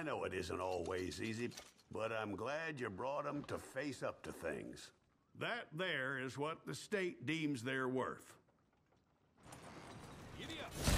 I know it isn't always easy, but I'm glad you brought them to face up to things. That there is what the state deems their worth. Giddy up.